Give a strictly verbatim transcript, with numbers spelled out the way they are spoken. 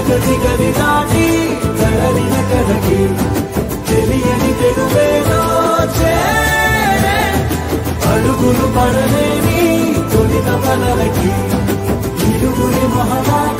గది గది దాటి కదలిన కదకి తెలియని తెలువేదో చేరే అడుగులు పడలేని తొలి తపలకి ఇరుగురి మహా